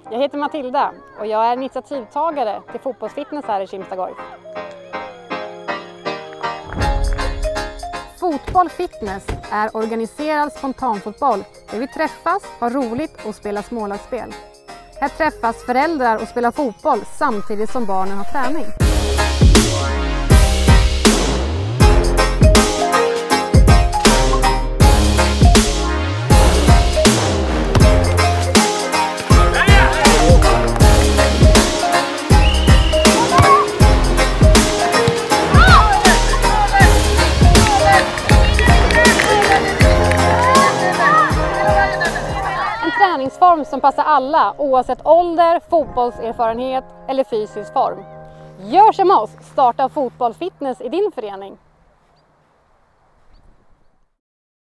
Jag heter Matilda och jag är initiativtagare till fotbollsfitness här i Kimstad Golf. Fotboll Fitness är organiserad spontanfotboll där vi träffas, har roligt och spelar smålagsspel. Här träffas föräldrar och spelar fotboll samtidigt som barnen har träning. Träningsform som passar alla oavsett ålder, fotbollserfarenhet eller fysisk form. Gör som oss, starta fotboll fitness i din förening.